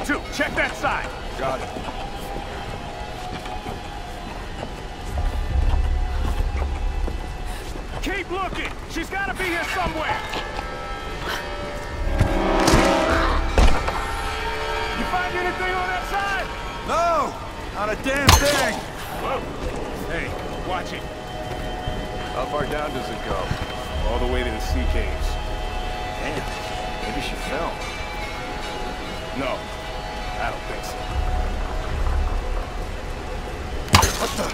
two, check that side. Got it. Keep looking. She's got to be here somewhere. You find anything on that side? No! Not a damn thing! Whoa. Hey, watch it. How far down does it go? All the way to the sea caves. Damn. Maybe she fell. No, I don't think so. What the?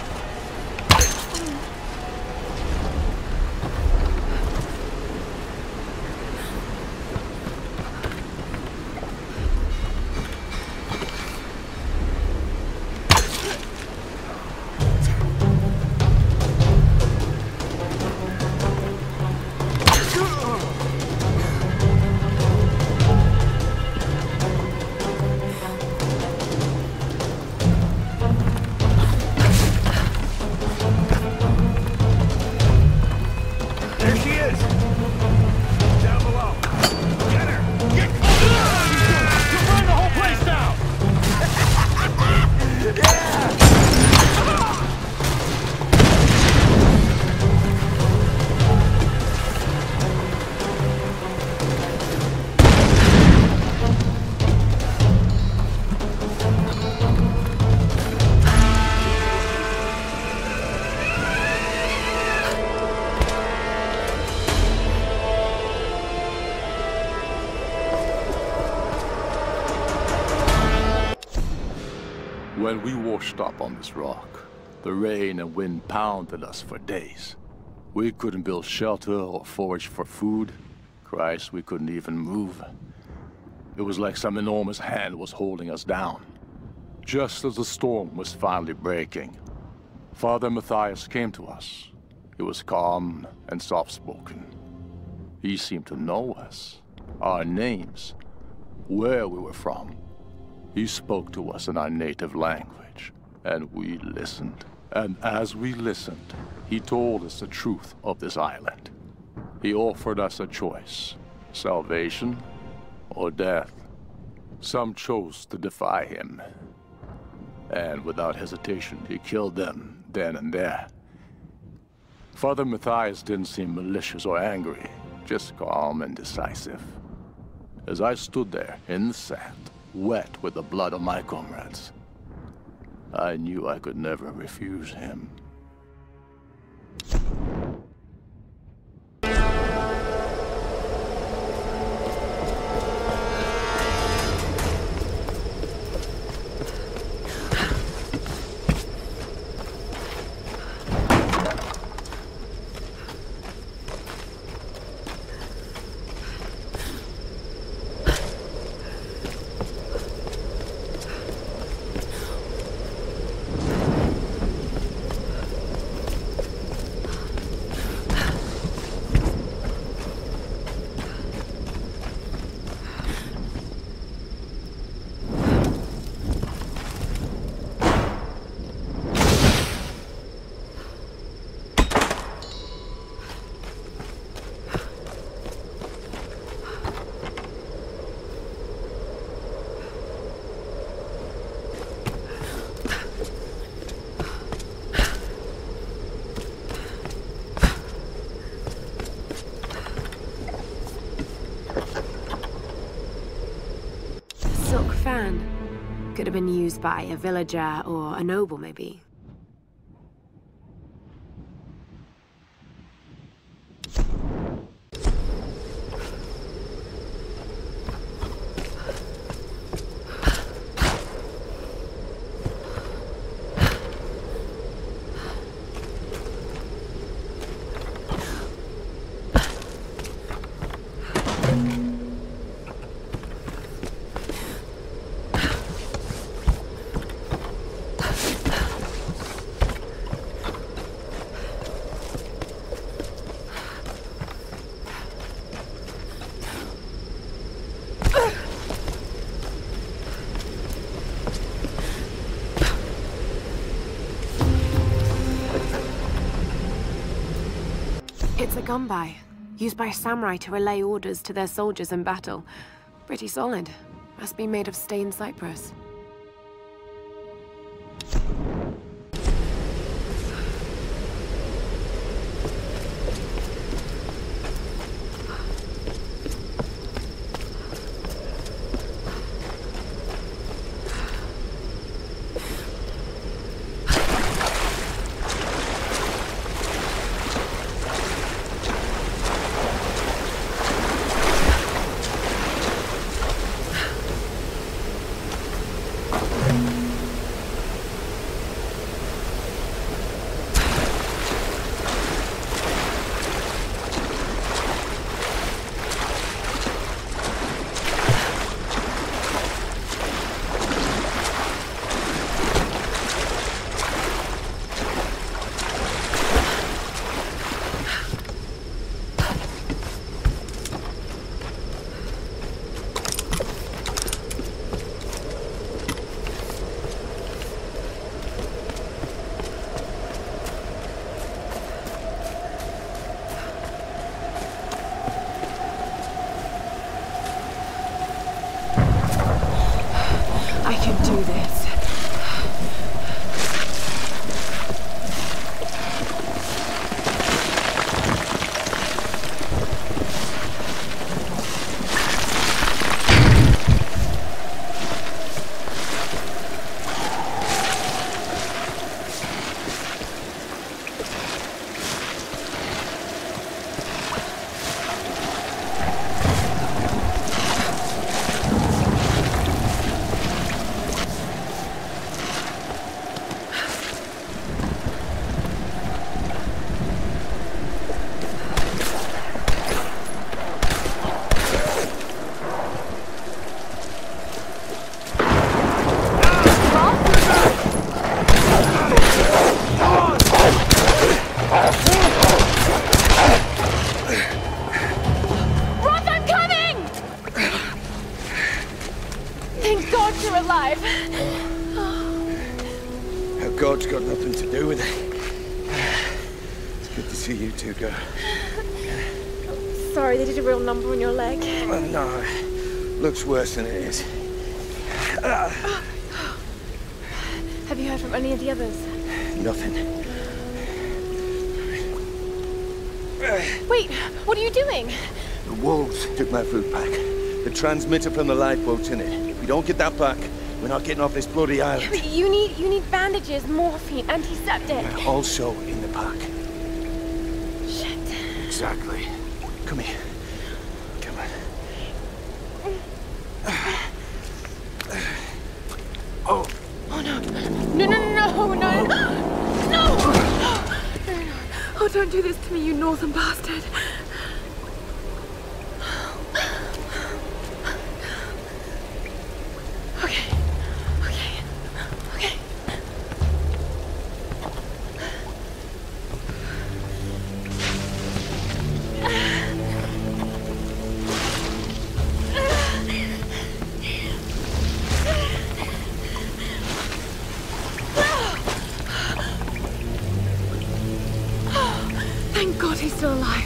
When we washed up on this rock, the rain and wind pounded us for days. We couldn't build shelter or forage for food. Christ, we couldn't even move. It was like some enormous hand was holding us down. Just as the storm was finally breaking, Father Matthias came to us. He was calm and soft-spoken. He seemed to know us, our names, where we were from. He spoke to us in our native language, and we listened. And as we listened, he told us the truth of this island. He offered us a choice, salvation or death. Some chose to defy him, and without hesitation, he killed them then and there. Father Matthias didn't seem malicious or angry, just calm and decisive. As I stood there in the sand, wet with the blood of my comrades, I knew I could never refuse him. Could have been used by a villager or a noble, maybe. It's a gunbai, used by samurai to relay orders to their soldiers in battle. Pretty solid. Must be made of stained cypress. I can do this. God's got nothing to do with it. It's good to see you two go. Sorry, they did a real number on your leg. Well, no, looks worse than it is. Have you heard from any of the others? Nothing. Wait, what are you doing? The wolves took my food pack. The transmitter from the lifeboat's in it. If we don't get that back, we're not getting off this bloody island. But you need bandages, morphine, antiseptic. Also in the pack. Shit. Exactly. Come here. Come on. Oh. Oh no. No! Oh, don't do this to me, you northern bastard. Thank God he's still alive.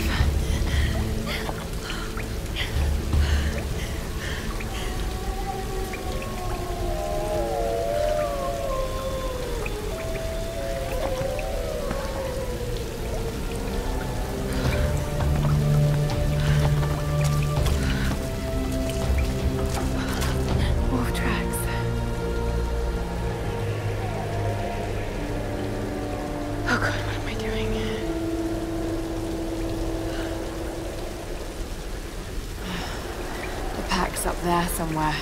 Wolf tracks. Oh God, what am I doing? The pack's up there somewhere.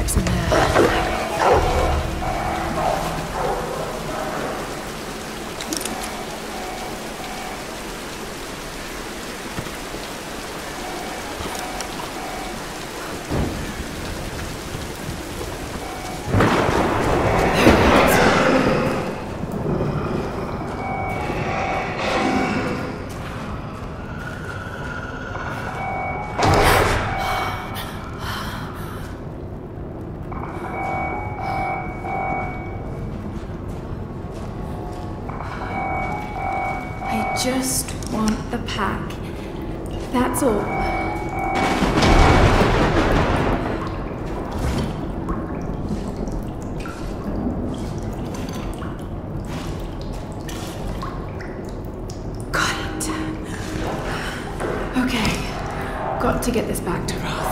tracks in there. Just want the pack. That's all. Got it. Okay. Got to get this back to Roth.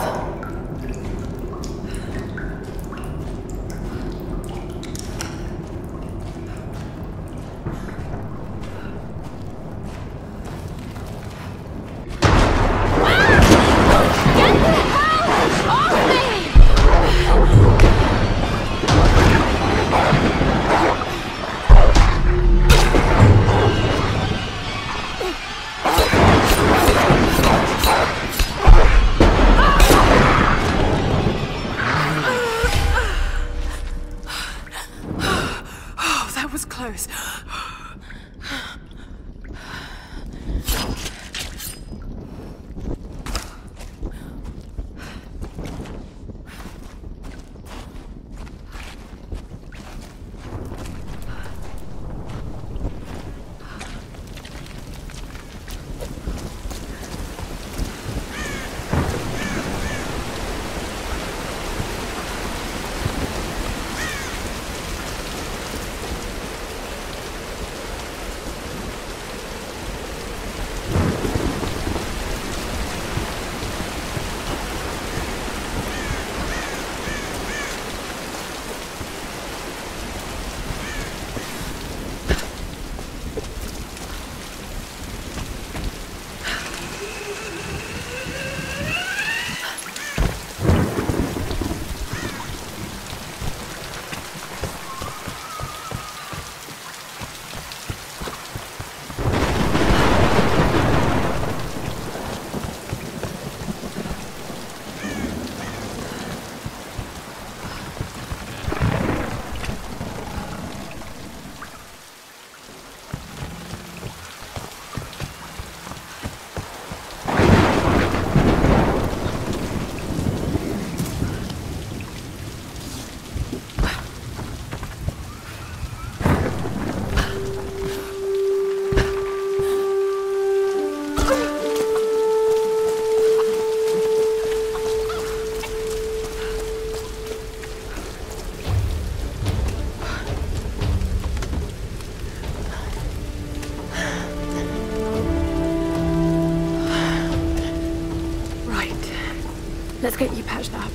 Close. Let's get you patched up.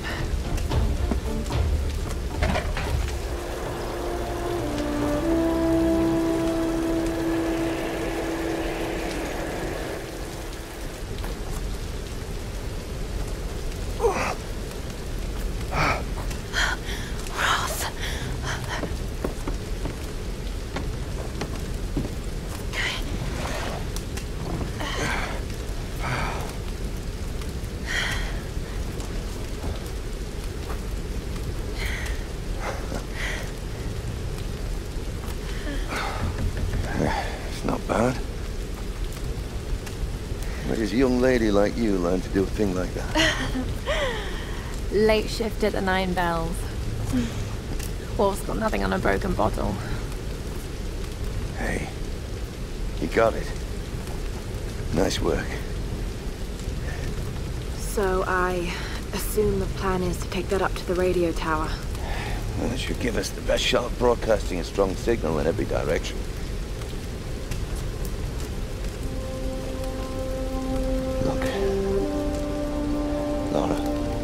Where does a young lady like you learn to do a thing like that? Late shift at the 9 Bells. Wolf's got nothing on a broken bottle. Hey, you got it. Nice work. So I assume the plan is to take that up to the radio tower. Well, it should give us the best shot of broadcasting a strong signal in every direction. Look, Laura,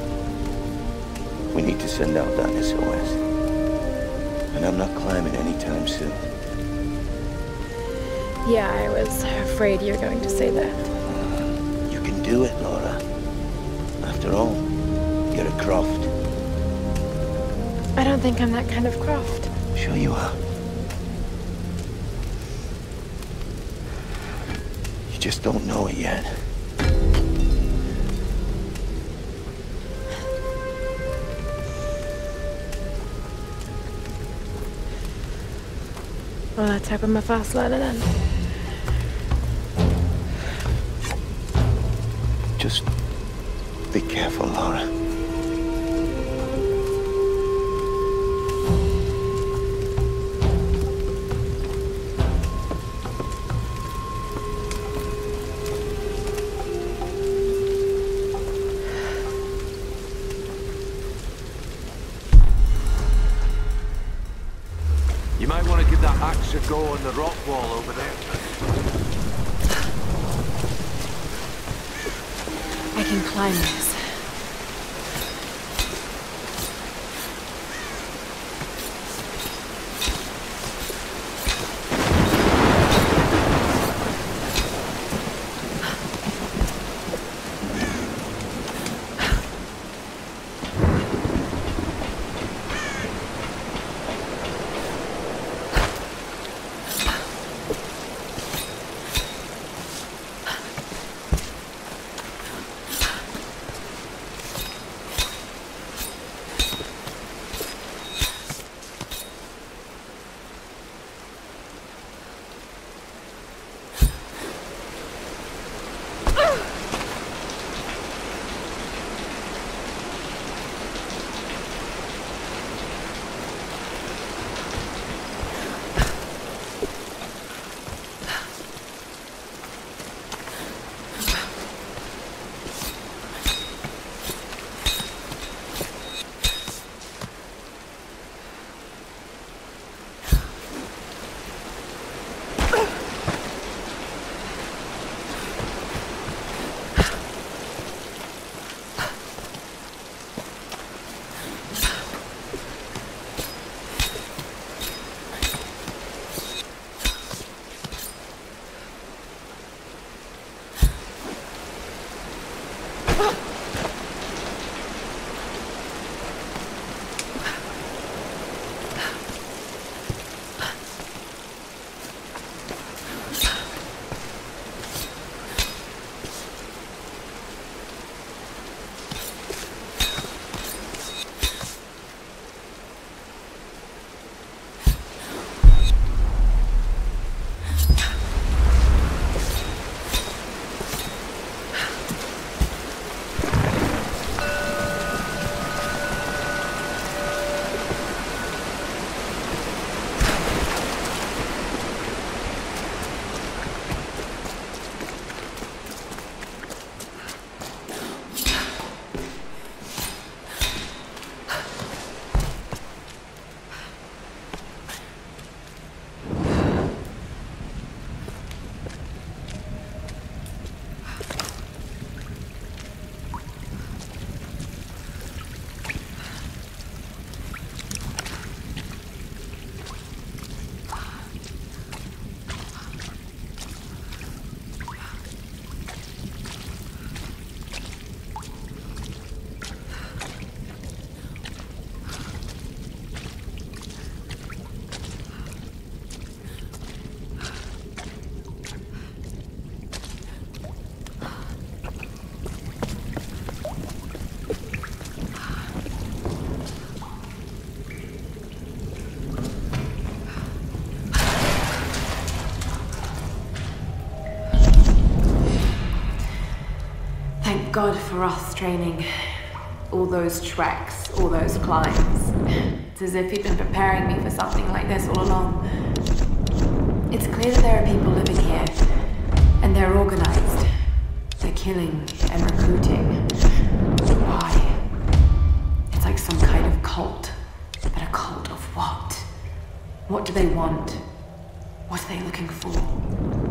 we need to send out that SOS. And I'm not climbing anytime soon. Yeah, I was afraid you were going to say that. You can do it, Laura. After all, you're a Croft. I don't think I'm that kind of craft. Sure you are. You just don't know it yet. Well, let's hope I'm a fast learner then. Just be careful, Laura. You might want to give that axe a go on the rock wall over there. I can climb this. God for us training. All those treks, all those climbs. It's as if he'd been preparing me for something like this all along. It's clear that there are people living here, and they're organized. They're killing and recruiting. Why? It's like some kind of cult. But a cult of what? What do they want? What are they looking for?